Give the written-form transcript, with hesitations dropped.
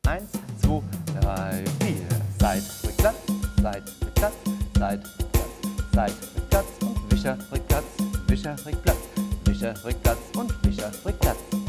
1, 2, 3, 4. Seid rückwärts, seid rückwärts, seid rückwärts, seid rückwärts und Wischer rückwärts, Wischer rückwärts, Wischer rückwärts und Wischer rückwärts.